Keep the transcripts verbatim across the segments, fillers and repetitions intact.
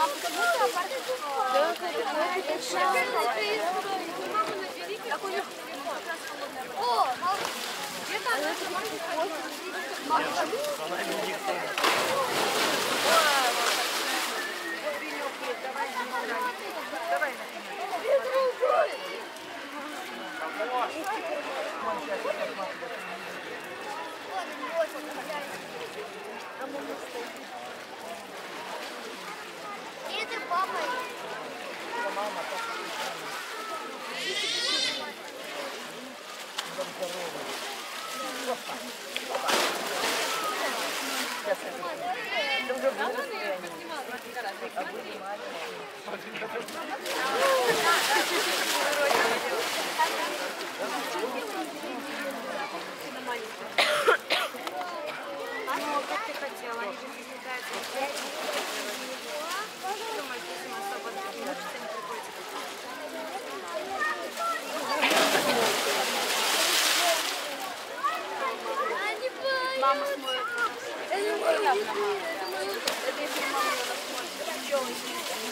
О, где-то это папа. Ну, как ты хотела, они же здесь летаются. Думаю, если мы особо не учатся, не приходится. Мама смотрит. Это не мой явно мама. Это если мама на нас смотрит. Чего вы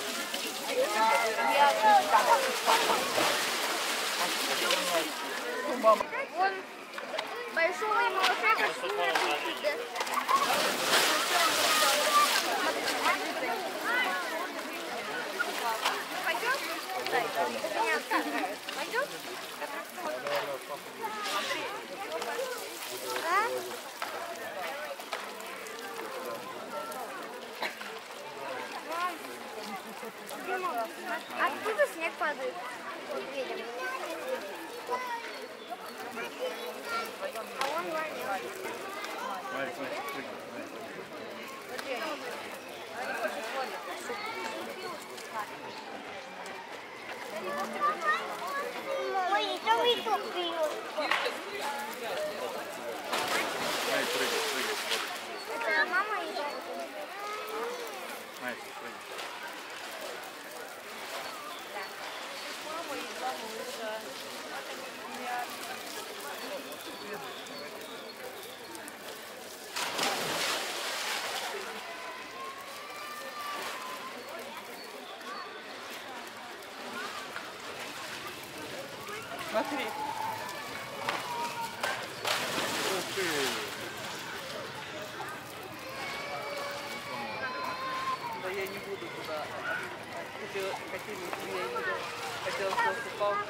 Вон большого и малыша пойдет? Пойдет? Откуда снег падает? Вот видим. А он валит. Ой, это высок бьет. Это мама и папа. Мама и папа. Смотри. Ух ты. Да я не буду туда. Хотела, хотели, я не буду. Хотела просто палку.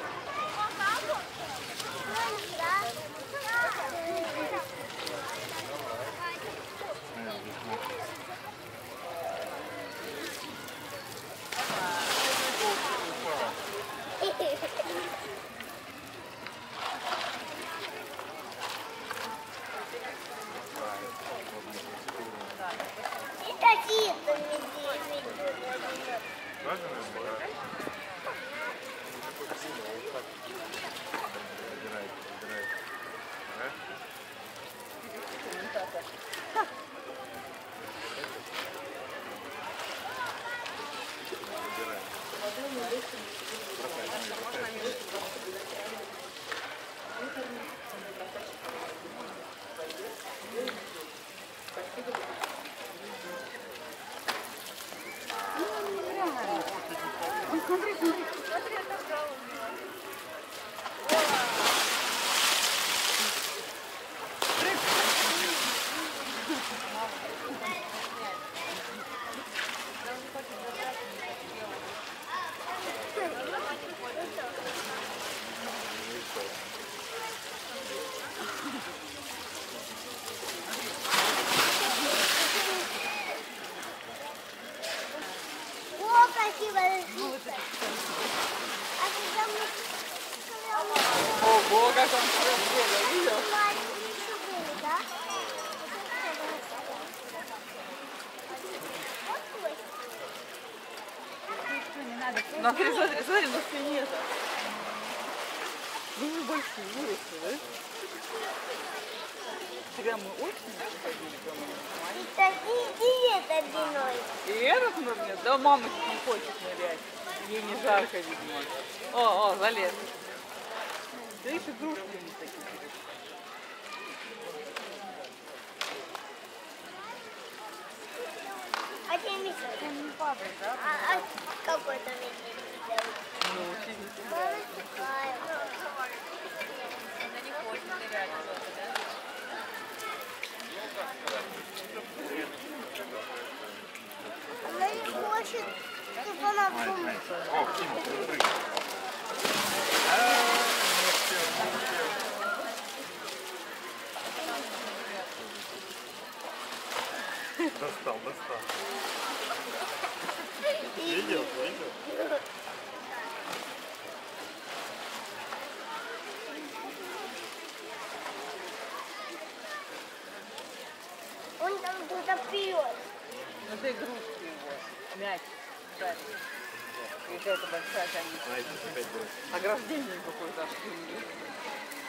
Смотри, смотри. Смотри, это вжало. О, красивая птица. А когда мы... Ого, как он красиво, видел? Да? Смотри, смотри, смотри, на спине-то. Вы большие выросли, да? Тогда мы очень ходили, по-моему. И это длиной. И этот нырнет? Да мама не хочет нырять. Ей не жарко, видимо. О, о, залез. Да их игрушки не такие. А Один месяц. Он не падает, да? А, а какой-то месяц делать? Ну, учись. Мама такая. Она не хочет нырять что-то, да? Она не хочет, чтобы она в сумку. О, Тима, смотри. Достал, достал. Видел, видел? Он там кто-то пьет. Ну ты игрушки его. Мяч. Шарик. И это большая комиссия. А это опять брось. Ограждение какое-то аж.